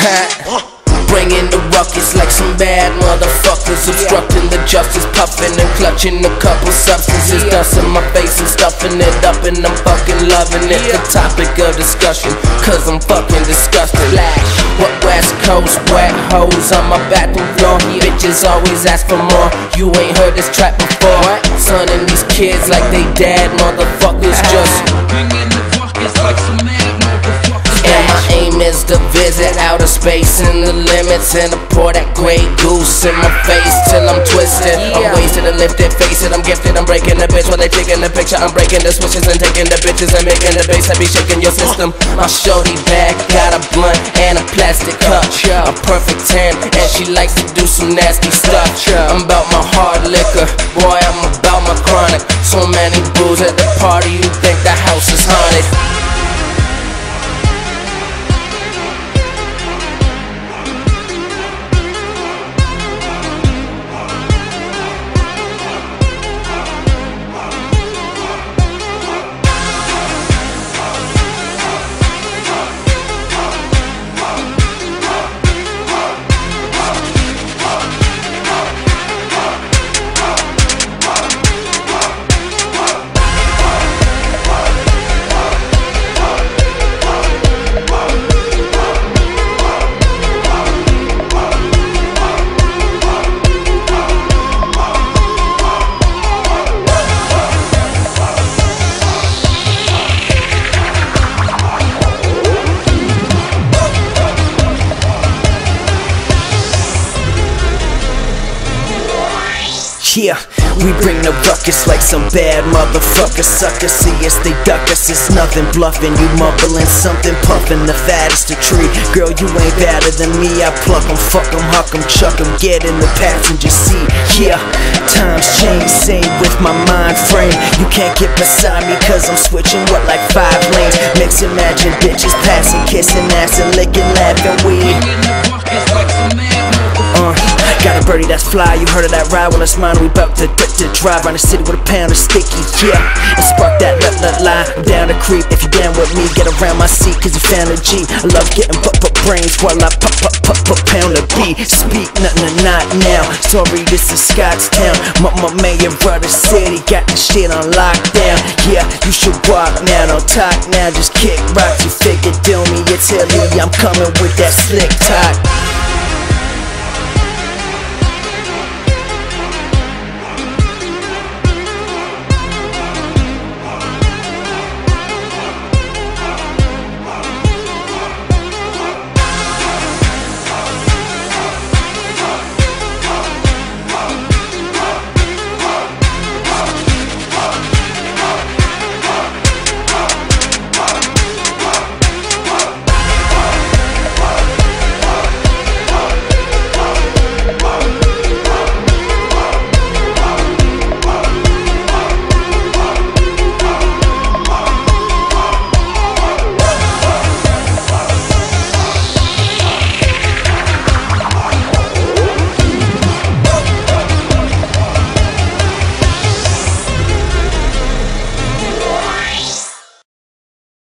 Bringing the ruckus like some bad motherfuckers, obstructing the justice, puffing and clutching a couple substances, dust in my face and stuffing it up, and I'm fucking loving it. The topic of discussion, cause I'm fucking disgusted. What West Coast wet hoes on my bathroom floor? Bitches always ask for more. You ain't heard this trap before. Sonning these kids like they dead motherfuckers, just bringing the ruckus like some mad motherfuckers. And my aim is to visit outer space and the limits, and to pour that Grey Goose in my face till I'm twisted. I'm wasted and lifted, face it, I'm gifted. I'm breaking the bitch while they taking the picture. I'm breaking the switches and taking the bitches and making the bass. I be shaking your system. My shorty bag got a blunt and a plastic cup, a perfect 10, and she likes to do some nasty stuff. I'm about my hard liquor, boy, I'm about my chronic. So many booze at the party, you think the house is haunted. Yeah, we bring the ruckus like some bad motherfuckers. Suckers see us, they duck us, it's nothing bluffing. You mumbling something, puffing the fattest of tree. Girl, you ain't better than me. I pluck 'em, fuck 'em, huck 'em, chuck 'em, get in the passenger seat. Yeah, times change, same with my mind frame. You can't get beside me cause I'm switching what like 5 lanes. Mix imagine bitches passing, kissing ass and licking, laughing weed. Got a birdie that's fly, you heard of that ride? Well, it's mine, we bout to drive around the city with a pound of sticky, yeah. And spark that line, I'm down to creep. If you down with me, get around my seat, cause you found a G. I love getting brains while I pound a B. Speak nothing, not now. Sorry, this is Scottstown. My mayor of the city got the shit on lockdown. Yeah, you should walk now, don't talk now, just kick rocks. You figure, do me, it's Hilly, I'm coming with that slick talk.